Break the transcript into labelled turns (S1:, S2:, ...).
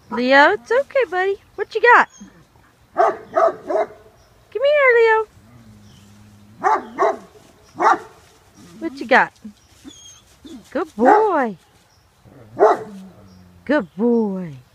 S1: Leo, it's okay, buddy. What you got? Come here, Leo. What you got? Good boy. Good boy.